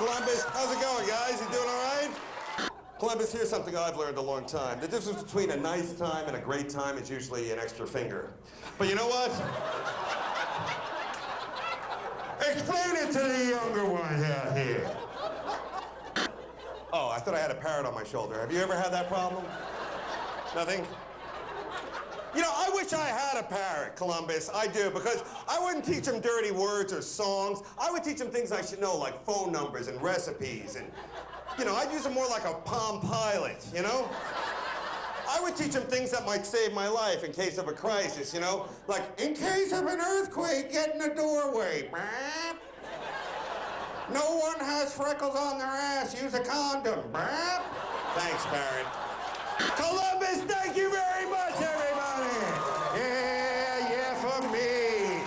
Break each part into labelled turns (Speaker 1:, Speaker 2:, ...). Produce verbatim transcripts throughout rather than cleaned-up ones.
Speaker 1: Columbus, how's it going, guys? You doing all right? Columbus, here's something I've learned a long time. The difference between a nice time and a great time is usually an extra finger. But you know what? Explain it to the younger ones out here. Oh, I thought I had a parrot on my shoulder. Have you ever had that problem? Nothing? You know, I wish I had a parrot, Columbus. I do, because I wouldn't teach him dirty words or songs. I would teach him things I should know, like phone numbers and recipes. And, you know, I'd use him more like a Palm Pilot, you know? I would teach him things that might save my life in case of a crisis, you know? Like, in case of an earthquake, get in the doorway. No one has freckles on their ass. Use a condom. Thanks, parrot. Columbus, thank you very much, everybody. Yeah, yeah, for me.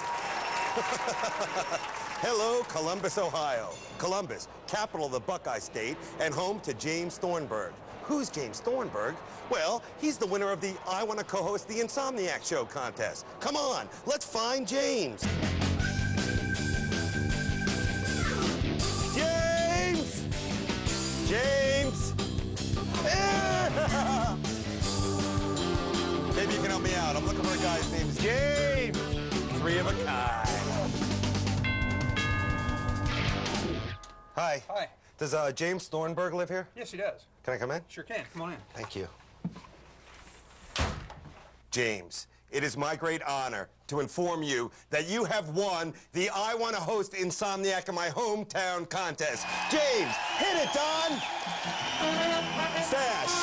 Speaker 1: Hello, Columbus, Ohio. Columbus, capital of the Buckeye State and home to James Thornburg. Who's James Thornburg? Well, he's the winner of the I Want to Co-Host the Insomniac Show contest. Come on, let's find James. James! James! Maybe you can help me out. I'm looking for a guy. His name's James. Three of a kind. Hi.
Speaker 2: Hi.
Speaker 1: Does uh, James Thornburg live here?
Speaker 2: Yes, he does.
Speaker 1: Can I come in?
Speaker 2: Sure can. Come on in.
Speaker 1: Thank you. James, it is my great honor to inform you that you have won the I Want to Host Insomniac in My Hometown contest. James, hit it, Don! Sash.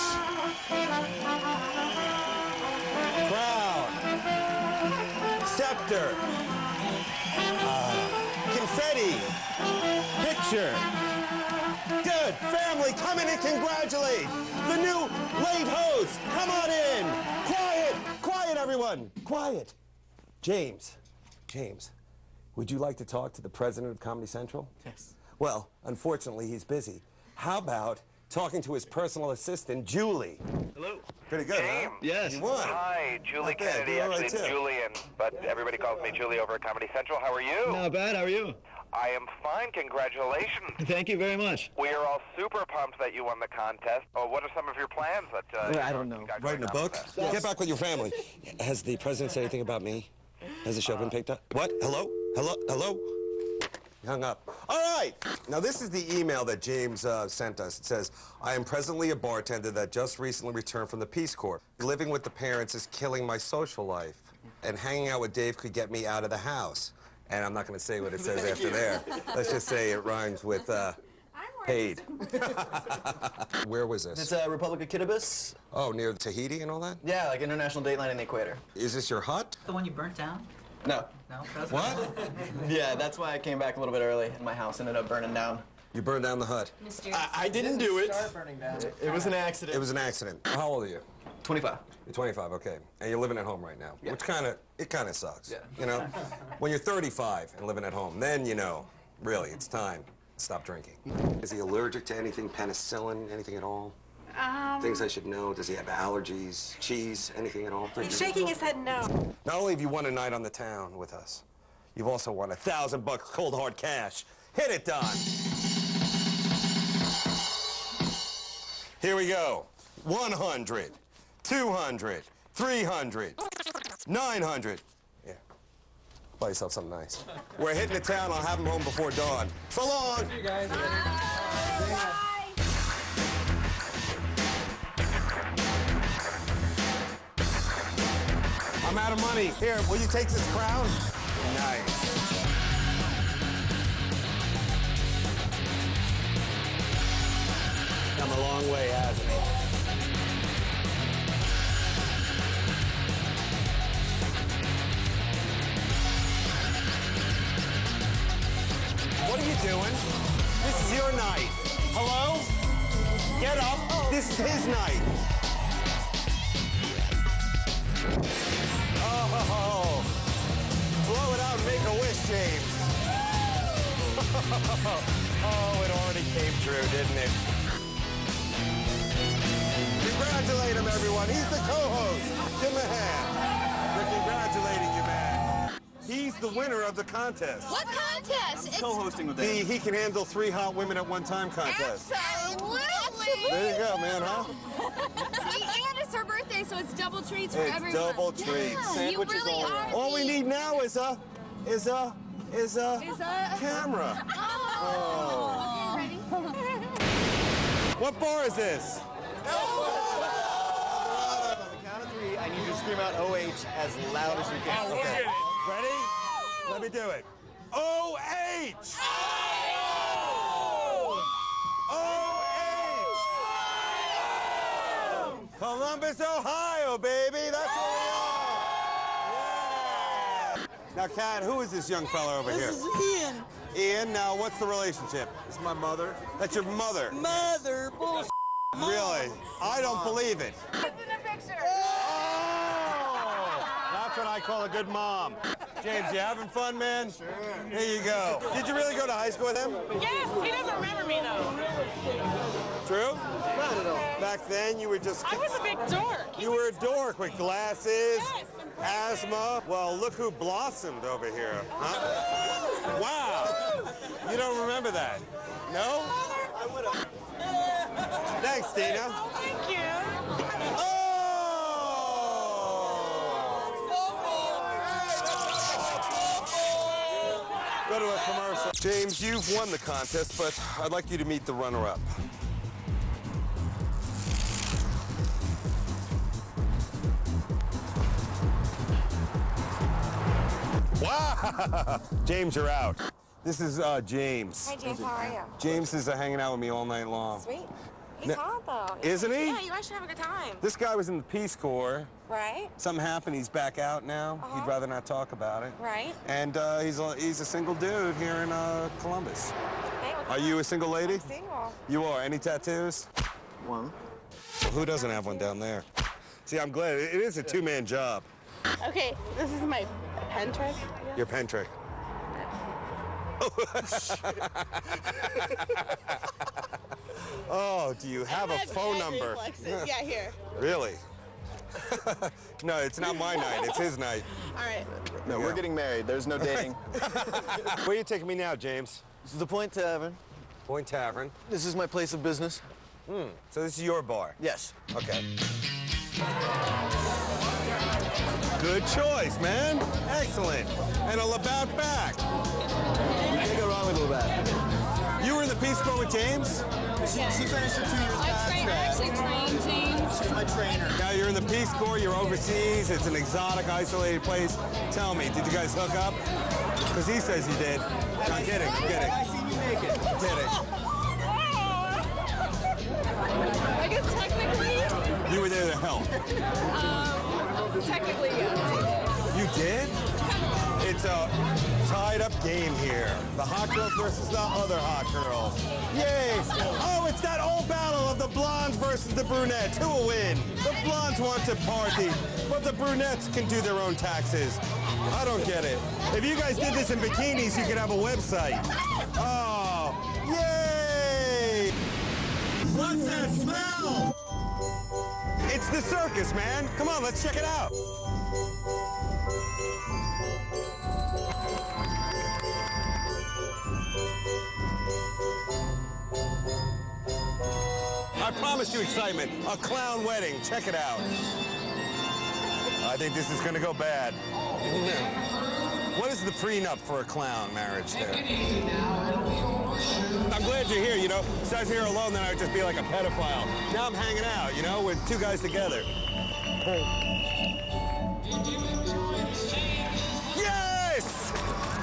Speaker 1: Crown. Scepter. Uh, confetti. Picture. Good. Family, come in and congratulate the new late host. Come on in. Quiet. Quiet, everyone. Quiet. James. James, would you like to talk to the president of Comedy Central?
Speaker 3: Yes.
Speaker 1: Well, unfortunately, he's busy. How about talking to his personal assistant, Julie?
Speaker 3: Hello.
Speaker 1: Pretty good,
Speaker 4: James.
Speaker 1: huh?
Speaker 3: Yes.
Speaker 1: You won.
Speaker 4: Hi, Julie
Speaker 1: Not bad.
Speaker 4: Kennedy.
Speaker 1: You're all
Speaker 4: Actually,
Speaker 1: right,
Speaker 4: it's
Speaker 1: too.
Speaker 4: Julian, but everybody calls me Julie over at Comedy Central. How are you?
Speaker 3: Not bad. How are you?
Speaker 4: I am fine. Congratulations.
Speaker 3: Thank you very much.
Speaker 4: We are all super pumped that you won the contest. Oh, what are some of your plans? That uh,
Speaker 3: I don't know.
Speaker 4: you guys
Speaker 1: Writing a
Speaker 4: are
Speaker 1: book?
Speaker 4: down
Speaker 1: Get back with your family. Has the president said anything about me? Has the show been picked up? What? Hello? Hello? Hello? He hung up. All right. Now, this is the email that James uh, sent us. It says, I am presently a bartender that just recently returned from the Peace Corps. Living with the parents is killing my social life, and hanging out with Dave could get me out of the house. And I'm not going to say what it says after there. Let's just say it rhymes with uh, paid. Where was this?
Speaker 3: It's uh, Republic of Kiribati.
Speaker 1: Oh, near Tahiti and all that?
Speaker 3: Yeah, like international date line in the equator.
Speaker 1: Is this your hut?
Speaker 5: The one you burnt down?
Speaker 3: No.
Speaker 5: No? That's
Speaker 1: What?
Speaker 3: Yeah, that's why I came back a little bit early, and my house ended up burning down.
Speaker 1: You burned down the hut.
Speaker 3: I, I didn't do it.
Speaker 5: burning down.
Speaker 3: It, it was an accident.
Speaker 1: It was an accident. How old are you?
Speaker 3: twenty-five.
Speaker 1: You're twenty-five, okay. And you're living at home right now,
Speaker 3: Yeah.
Speaker 1: which kind of, it kind of sucks.
Speaker 3: Yeah.
Speaker 1: You know? When you're thirty-five and living at home, then you know, really, it's time to stop drinking. Is he allergic to anything, penicillin, anything at all?
Speaker 6: Um,
Speaker 1: Things I should know. Does he have allergies, cheese, anything at all?
Speaker 6: he's shaking his head no.
Speaker 1: Not only have you won a night on the town with us, you've also won a thousand bucks cold hard cash. Hit it, Don. Here we go. one hundred, two hundred, three hundred, nine hundred. Yeah. Buy yourself something nice. We're hitting the town. I'll have him home before dawn. So long.
Speaker 5: See you guys.
Speaker 1: I'm out of money. Here, will you take this crown? Nice. Come a long way, hasn't he? What are you doing? This is your night. Hello? Get up. This is his night. Oh, blow it out and make a wish, James. Oh, it already came true, didn't it? Congratulate him, everyone. He's the co-host. Give him a hand. We're congratulating you, man. he's the winner of the contest.
Speaker 2: What contest? It's
Speaker 3: Co-hosting with
Speaker 1: The
Speaker 3: them.
Speaker 1: He Can Handle Three Hot Women at One Time contest.
Speaker 2: absolutely.
Speaker 1: There you go, man, huh?
Speaker 2: See, and it's her birthday, so it's double treats for
Speaker 1: It's
Speaker 2: everyone.
Speaker 1: double treats.
Speaker 2: Yeah, you
Speaker 3: Sandwiches
Speaker 2: really
Speaker 3: all
Speaker 2: are.
Speaker 3: around.
Speaker 1: All we
Speaker 2: the-
Speaker 1: need now is a, is a, is a,
Speaker 2: is a
Speaker 1: camera.
Speaker 2: Oh. Okay, ready?
Speaker 1: What bar is this?
Speaker 3: On the count of three, I need you to scream out O H as loud as you can.
Speaker 1: Okay. Ready? Let me do it. O H! O H! Columbus, Ohio, baby. That's where we are. Yeah. Now, Kat, who is this young fella over here?
Speaker 5: This is Ian.
Speaker 1: Ian, now what's the relationship?
Speaker 3: This is my mother.
Speaker 1: That's your mother.
Speaker 5: Mother bullshit.
Speaker 1: Really? I don't believe it.
Speaker 2: It's in a picture.
Speaker 1: Oh! That's what I call a good mom. James, you having fun, man? Sure. Here you go. Did you really go to high school with him?
Speaker 6: Yes, he doesn't remember me though.
Speaker 1: True? Not at all. Back then, you were just...
Speaker 6: I was a big dork.
Speaker 1: You were a dork with glasses,
Speaker 6: Yes,
Speaker 1: asthma. Well, look who blossomed over here. Huh? Wow. You don't remember that? No?
Speaker 3: I would have.
Speaker 1: Thanks, Tina.
Speaker 6: Oh, thank you.
Speaker 1: Oh! Go to a commercial. James, you've won the contest, but I'd like you to meet the runner-up. Wow! James, you're out. This is uh, James.
Speaker 7: Hi, James. How are you?
Speaker 1: James is uh, hanging out with me all night long.
Speaker 7: Sweet. He's
Speaker 1: Now-
Speaker 7: hot, though.
Speaker 1: Isn't he?
Speaker 7: Yeah, you guys should have a good time.
Speaker 1: This guy was in the Peace Corps.
Speaker 7: Right?
Speaker 1: Something happened. He's back out now.
Speaker 7: Uh-huh.
Speaker 1: He'd rather not talk about it.
Speaker 7: Right.
Speaker 1: And uh, he's a, he's a single dude here in uh, Columbus.
Speaker 7: Hey, what's
Speaker 1: Are
Speaker 7: up?
Speaker 1: you a single lady?
Speaker 7: I'm single.
Speaker 1: You are. Any tattoos?
Speaker 3: One.
Speaker 1: Well, who doesn't have one down there? See, I'm glad. It is a two-man job.
Speaker 6: Okay, this is my pen trick.
Speaker 1: Your pen trick. Oh, do you have a phone number?
Speaker 6: Yeah, here.
Speaker 1: Really? No, it's not my night. It's his night.
Speaker 6: All right.
Speaker 3: No,
Speaker 1: Yeah.
Speaker 3: we're getting married. There's no dating.
Speaker 1: Where are you taking me now, James?
Speaker 3: This is the Point Tavern.
Speaker 1: Point Tavern.
Speaker 3: This is my place of business.
Speaker 1: Hmm. So this is your bar?
Speaker 3: Yes.
Speaker 1: Okay. Good choice, man. Excellent. And a Labatt back.
Speaker 3: You can't go wrong with Labatt.
Speaker 1: You were in the Peace Corps with James?
Speaker 3: She, she finished her two years
Speaker 2: I
Speaker 3: past
Speaker 2: train, I
Speaker 3: that.
Speaker 2: actually train James.
Speaker 3: She's my trainer.
Speaker 1: Now you're in the Peace Corps, you're overseas, it's an exotic, isolated place. Tell me, did you guys hook up? Because he says you did. No, I'm kidding, I'm kidding.
Speaker 3: I seen you naked.
Speaker 1: I'm kidding.
Speaker 2: I guess technically,
Speaker 1: You were there to help.
Speaker 2: um, technically, yeah.
Speaker 1: You did? It's a tied-up game here. The hot girls versus the other hot girls. Yay! Oh, it's that old battle of the blondes versus the brunettes. Who will win? The blondes want to party, but the brunettes can do their own taxes. I don't get it. If you guys did this in bikinis, you could have a website. Oh, yay! What's that smell? It's the circus, man. Come on, let's check it out. I promised you excitement. A clown wedding. Check it out. I think this is going to go bad. What is the prenup for a clown marriage there? I'm glad you're here, you know. If I was here alone, then I would just be like a pedophile. Now I'm hanging out, you know, with two guys together. Yes!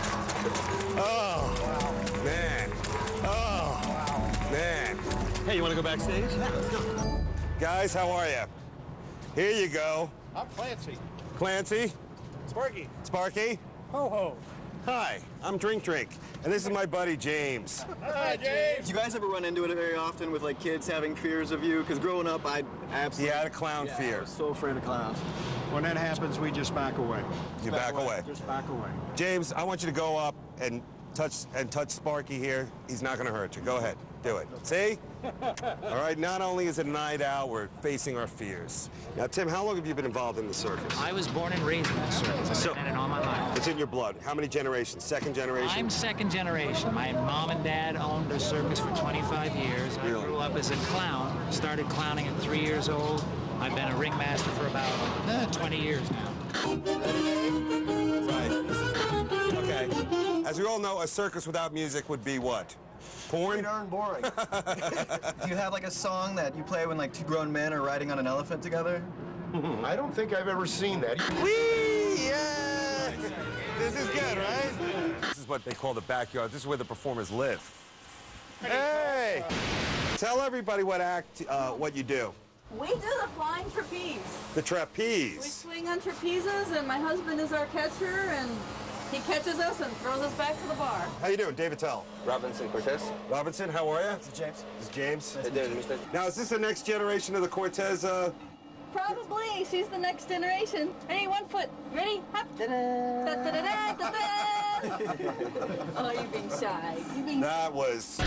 Speaker 1: Oh, man. Oh, man. Hey, you want to go backstage? Yeah, let's go. Guys, how are you? Here you go.
Speaker 8: I'm Clancy.
Speaker 1: Clancy?
Speaker 8: Sparky.
Speaker 1: Sparky?
Speaker 8: Ho ho.
Speaker 1: Hi, I'm Drink Drink, and this is my buddy James.
Speaker 8: Hi, James.
Speaker 3: Do you guys ever run into it very often with like kids having fears of you? Because growing up, I
Speaker 1: He
Speaker 3: absolutely
Speaker 1: had a clown
Speaker 3: yeah, I
Speaker 1: fear.
Speaker 3: was so afraid of clowns.
Speaker 8: When that happens, we just back away.
Speaker 1: You back away.
Speaker 8: Just back away.
Speaker 1: James, I want you to go up and touch and touch Sparky here. He's not gonna hurt you. Go ahead, do it. See? All right, not only is it a night out, we're facing our fears. Now, Tim, how long have you been involved in the circus?
Speaker 5: I was born and raised in the circus. I've
Speaker 1: So-
Speaker 5: been in it all my life.
Speaker 1: It's in your blood. How many generations? Second generation?
Speaker 5: I'm second generation. My mom and dad owned a circus for twenty-five years.
Speaker 1: Really?
Speaker 5: I grew up as a clown. Started clowning at three years old. I've been a ringmaster for about uh, twenty years now.
Speaker 1: Right. Okay. As we all know, a circus without music would be what? Porn?
Speaker 3: Pretty darn boring. Do you have like a song that you play when like two grown men are riding on an elephant together?
Speaker 8: I don't think I've ever seen that.
Speaker 1: Whee! Yes! This is good, right? This is what they call the backyard. This is where the performers live. Hey! Tell everybody what act, uh, what you do.
Speaker 9: We do the flying trapeze.
Speaker 1: The
Speaker 9: We
Speaker 1: trapeze.
Speaker 9: swing on trapezes, and my husband is our catcher, and he catches us and throws us back to the bar.
Speaker 1: How you doing? David Tell.
Speaker 10: Robinson Cortez.
Speaker 1: Robinson, how are you?
Speaker 3: This is James.
Speaker 1: This is James.
Speaker 10: Hey, there's Mister
Speaker 1: Now, is this the next generation of the Cortez? Uh...
Speaker 9: Probably. She's the next generation. Ready? One foot. Ready? Hop. Da-da. Da-da-da-da, da-da. Oh, you're being shy. You're being
Speaker 1: That was...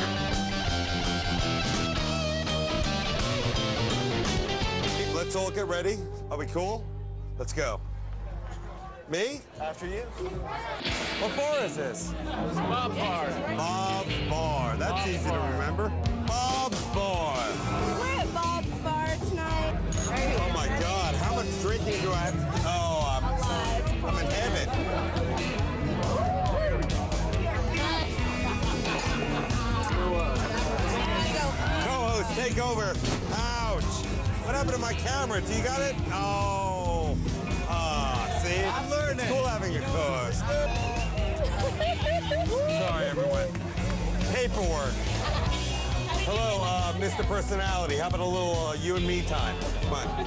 Speaker 1: Let's all get ready. Are we cool? Let's go. Me?
Speaker 3: After you.
Speaker 1: What bar is this?
Speaker 8: Bob Bar.
Speaker 1: Bob's Bar. That's
Speaker 8: Bob's
Speaker 1: easy
Speaker 8: Bar.
Speaker 1: to remember. Bob's Bar.
Speaker 2: We're at Bob's Bar tonight.
Speaker 1: Oh my God, how much drinking do I have to... Oh, I'm, I'm in heaven. Co-host, take over. Ouch. What happened to my camera? Do you got it? Oh. Ah, see? I'm learning. It's cool having a co-host. Sorry, everyone. Paperwork. Hello, uh, Mister Personality. How about a little uh, you and me time? Come on.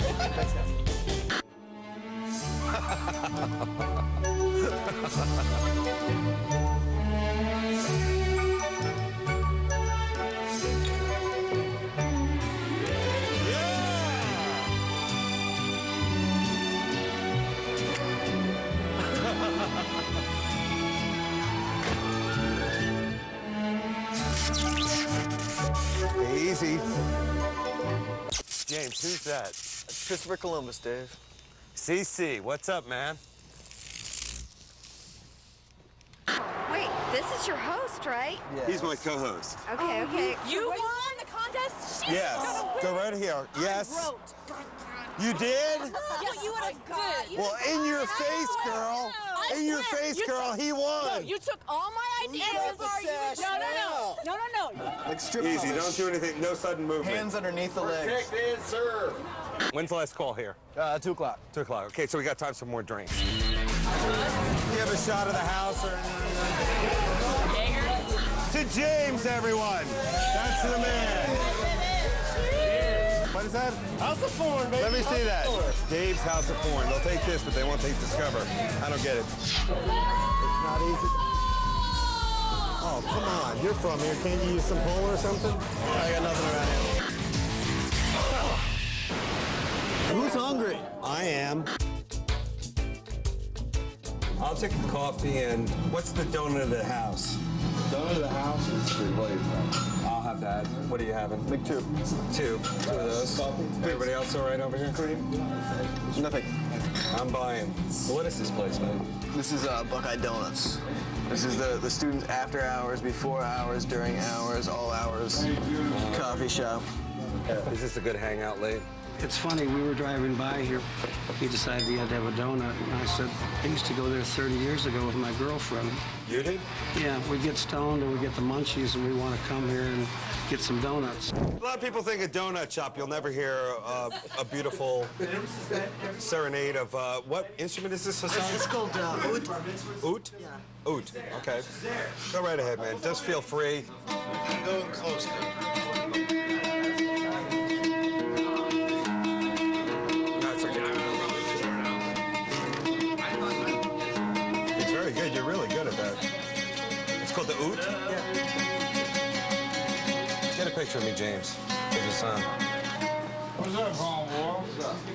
Speaker 1: Easy. James, who's that?
Speaker 3: It's Christopher Columbus, Dave.
Speaker 1: C C, what's up, man?
Speaker 2: Wait, this is your host, right?
Speaker 3: Yeah.
Speaker 1: He's my co-host.
Speaker 2: Okay, okay.
Speaker 9: You won the contest?
Speaker 1: Yes. Go right here. Yes. You did?
Speaker 9: Yes, you would have good.
Speaker 1: Well, in your face, girl. In your face, girl. He won.
Speaker 9: You took all my ideas. No, no, no. No, no, no.
Speaker 3: Like strip
Speaker 1: Easy.
Speaker 3: polish.
Speaker 1: Don't do anything. No sudden movement.
Speaker 3: Hands underneath the legs.
Speaker 8: and serve.
Speaker 1: When's the last call here?
Speaker 3: Uh, two o'clock.
Speaker 1: Two o'clock. Okay, so we got time for more drinks. Do you have a shot of the house or? To James, everyone. That's the man. What is that?
Speaker 8: House of Porn, baby.
Speaker 1: Let me see that. Dave's House of Porn. They'll take this, but they won't take Discover. I don't get it. It's not easy. Oh, come on. You're from here. Can't you use some pole or something?
Speaker 3: I got nothing around here. Who's hungry?
Speaker 1: I am. I'll take a coffee and what's the donut of the house?
Speaker 10: Donut of the house is three glazed.
Speaker 1: I'll have that. What are you having?
Speaker 3: Big two.
Speaker 1: Two. Two of those. Everybody else all right over here?
Speaker 3: Nothing.
Speaker 1: I'm buying. What is this place, man?
Speaker 3: This is uh, Buckeye Donuts. This is the, the students' after hours, before hours, during hours, all hours coffee shop.
Speaker 1: Is this a good hangout late?
Speaker 11: It's funny, we were driving by here. He decided he had to have a donut, and I said, I used to go there thirty years ago with my girlfriend.
Speaker 1: You did?
Speaker 11: Yeah, we get stoned and we get the munchies, and we want to come here and get some donuts.
Speaker 1: A lot of people think a donut shop, you'll never hear uh, a beautiful serenade of, uh, what instrument is this, Hassan?
Speaker 3: It's called uh, oud.
Speaker 1: Oud? Yeah. Oud, okay. Go right ahead, man. Just feel free.
Speaker 8: Go closer.
Speaker 1: That's okay. It's very good. You're really good at that. It's called the oud?
Speaker 3: Yeah.
Speaker 1: Get a picture of me, James. With your son.
Speaker 8: What's up, homeboy?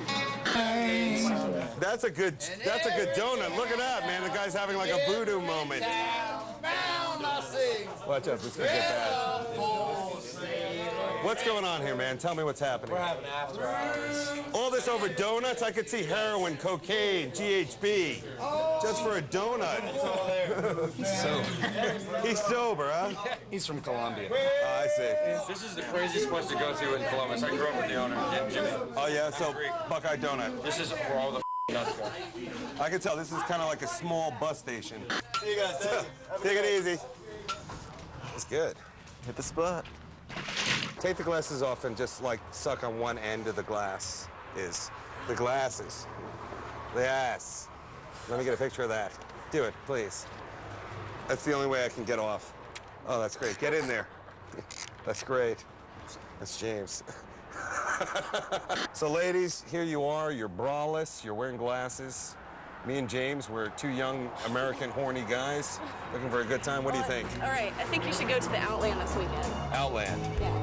Speaker 1: That's a good, that's a good donut. Look at that, man. The guy's having like a voodoo moment.
Speaker 8: Bound
Speaker 1: Watch out, this could get bad. What's going on here, man? Tell me what's happening.
Speaker 8: We're having after hours.
Speaker 1: All this over donuts? I could see heroin, cocaine, G H B. Just for a donut.
Speaker 8: So,
Speaker 1: He's sober, huh?
Speaker 8: he's from Colombia.
Speaker 1: Oh, I see.
Speaker 12: This is the craziest place to go to in Columbus. I grew up with the owner, Jimmy.
Speaker 1: Oh, yeah? So, Buckeye Donut.
Speaker 12: This is where all the nuts go.
Speaker 1: I can tell this is kind of like a small bus station.
Speaker 3: See you guys.
Speaker 1: Take it easy. It's good.
Speaker 3: Hit the spot.
Speaker 1: Take the glasses off and just, like, suck on one end of the glass. Is the glasses. The ass. Let me get a picture of that. Do it, please. That's the only way I can get off. Oh, that's great. Get in there. That's great. That's James. So, ladies, here you are. You're braless. You're wearing glasses. Me and James, we're two young American horny guys looking for a good time. What do you think?
Speaker 9: All right, I think you should go to the Outland this weekend.
Speaker 1: Outland.
Speaker 9: Yeah.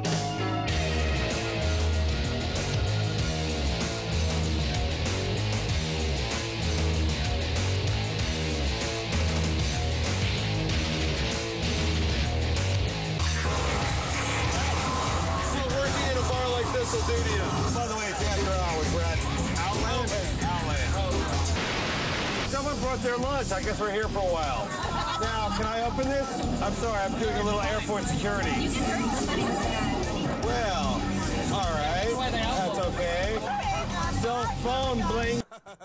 Speaker 1: Working in a bar like this will do to you. By the way, it's after hours. We're at Outland. Outland. Someone brought their lunch. I guess we're here for a while. Now, can I open this? I'm sorry, I'm doing a little airport security.
Speaker 9: You can hurt somebody with that.
Speaker 1: Well, all right. That's okay. Cell phone bling.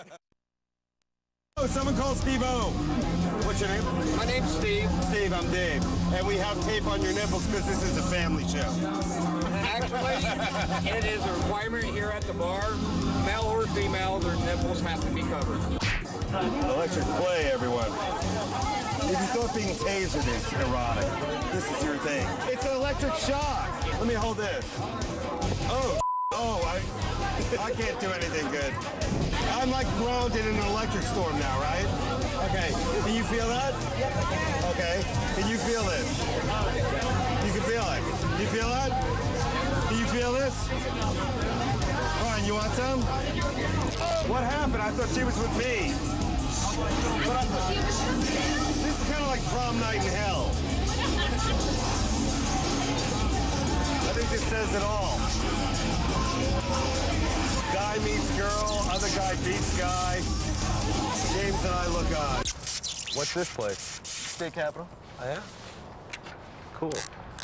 Speaker 1: Oh, someone call Steve-O. What's your name?
Speaker 8: My name's Steve.
Speaker 1: Steve, I'm Dave. And we have tape on your nipples because this is a family show.
Speaker 8: Actually, it is a requirement here at the bar. Male or female, their nipples have to be covered.
Speaker 1: Electric play, everyone. If you thought being tasered is erotic, this is your thing. It's an electric shock. Let me hold this. Oh, oh, I, I can't do anything good. I'm like thrown in an electric storm now, right? Okay, can you feel that? Yes, I can. Okay, can you feel this? You can feel it. You feel that? Can you feel this? All right, you want some? What happened? I thought she was with me. But I, this is kind of like prom night in hell. I think this says it all. Guy meets girl, other guy beats guy. James and I look on. What's this place?
Speaker 3: State Capitol.
Speaker 1: Oh, yeah? Cool.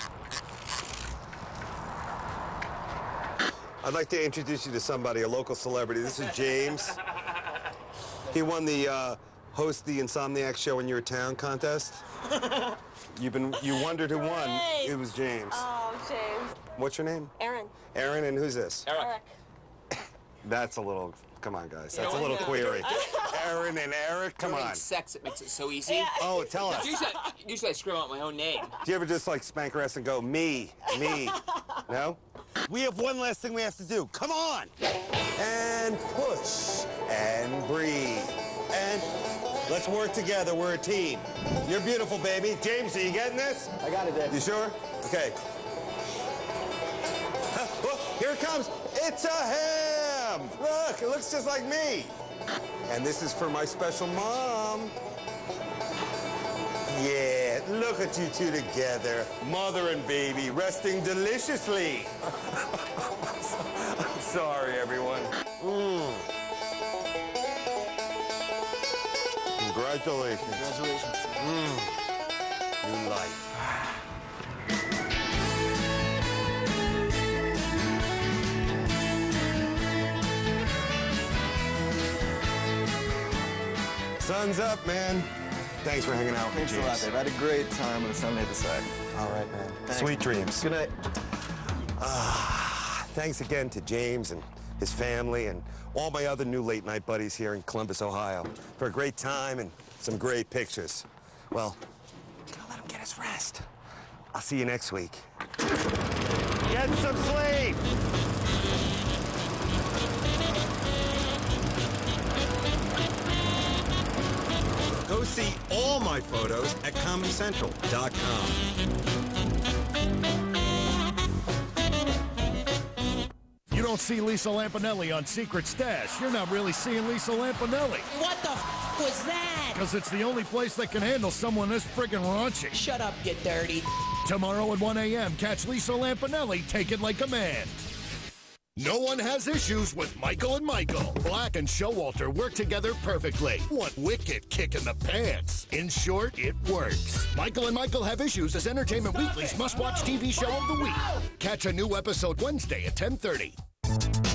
Speaker 1: I'd like to introduce you to somebody, a local celebrity. This is James. He won the uh, host the Insomniac Show in Your Town contest. You've been, you wondered who won.
Speaker 6: Hey.
Speaker 1: It was James.
Speaker 6: Oh, James.
Speaker 1: What's your name?
Speaker 6: Aaron.
Speaker 1: Aaron, and who's this?
Speaker 6: Eric.
Speaker 1: That's a little, come on, guys. That's
Speaker 13: You
Speaker 1: a
Speaker 13: know
Speaker 1: little
Speaker 13: what?
Speaker 1: query. Aaron and Eric, come
Speaker 13: During
Speaker 1: on.
Speaker 13: sex, it makes it so easy.
Speaker 6: Yeah.
Speaker 1: Oh, tell us.
Speaker 13: Usually, usually I scream out my own name.
Speaker 1: Do you ever just like spank her ass and go, me, me? No? We have one last thing we have to do. Come on! And push. And breathe. And let's work together. We're a team. You're beautiful, baby. James, are you getting this?
Speaker 3: I got it, Dave.
Speaker 1: You sure? Okay. Huh, oh, here it comes. It's a ham! Look, it looks just like me. And this is for my special mom. Yeah, look at you two together. Mother and baby resting deliciously. I'm sorry, everyone. Mm. Congratulations.
Speaker 3: Congratulations.
Speaker 1: Mm. New life. Sun's up, man. Thanks for hanging out with me,
Speaker 3: Thanks a lot,
Speaker 1: James.
Speaker 3: Dave. I had a great time when the sun hit the side.
Speaker 1: All right, man.
Speaker 3: Thanks.
Speaker 1: Sweet dreams.
Speaker 3: Good night.
Speaker 1: Ah, thanks again to James and his family and all my other new late night buddies here in Columbus, Ohio for a great time and some great pictures. Well, gotta let him get his rest. I'll see you next week. Get some sleep! Go see all my photos at comedy central dot com.
Speaker 14: You don't see Lisa Lampanelli on Secret Stash. You're not really seeing Lisa Lampanelli.
Speaker 15: What the f was that?
Speaker 14: Because it's the only place that can handle someone this friggin' raunchy.
Speaker 15: Shut up, get dirty.
Speaker 14: Tomorrow at one a m, catch Lisa Lampanelli, Take It Like a Man. No one has issues with Michael and Michael. Black and Showalter work together perfectly. One wicked kick in the pants. In short, it works. Michael and Michael Have Issues is Entertainment Weekly's must-watch T V show of the week. Catch a new episode Wednesday at ten thirty.